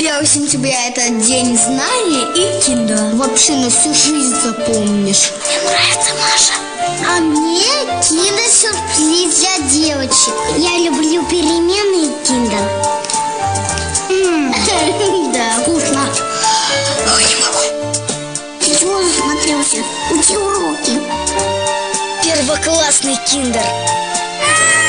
1 сентября – это день знания и кино. Вообще на всю жизнь запомнишь. Мне нравится Маша. А мне киндер-сюрприз для девочек. Я люблю перемены и киндер. Да, Вкусно. Ой, не могу. Ты чего засмотрелся? Учи уроки. первоклассный киндер.